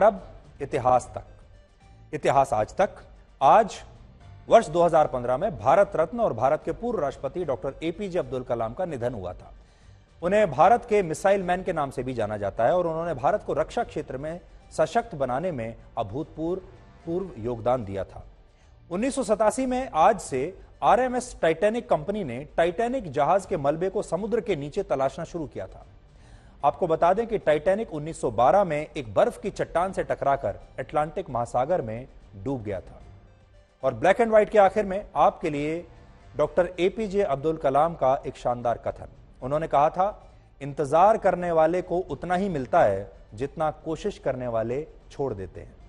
अब इतिहास तक, इतिहास आज तक। आज वर्ष 2015 में भारत रत्न और भारत के पूर्व राष्ट्रपति डॉक्टर एपीजे अब्दुल कलाम का निधन हुआ था। उन्हें भारत के मिसाइल मैन के नाम से भी जाना जाता है और उन्होंने भारत को रक्षा क्षेत्र में सशक्त बनाने में अभूतपूर्व योगदान दिया था। 1987 में आज से आरएमएस टाइटैनिक कंपनी ने टाइटैनिक जहाज के मलबे को समुद्र के नीचे तलाशना शुरू किया था। आपको बता दें कि टाइटैनिक 1912 में एक बर्फ की चट्टान से टकराकर अटलांटिक महासागर में डूब गया था। और ब्लैक एंड व्हाइट के आखिर में आपके लिए डॉक्टर एपीजे अब्दुल कलाम का एक शानदार कथन। उन्होंने कहा था, इंतजार करने वाले को उतना ही मिलता है जितना कोशिश करने वाले छोड़ देते हैं।